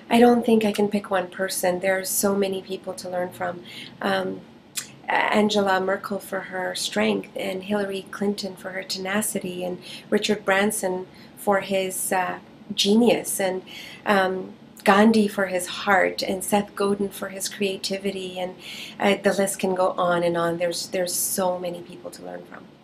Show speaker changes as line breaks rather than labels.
I don't think I can pick one person. There are so many people to learn from. Angela Merkel for her strength, and Hillary Clinton for her tenacity, and Richard Branson for his genius, and Gandhi for his heart, and Seth Godin for his creativity, and the list can go on and on. There's so many people to learn from.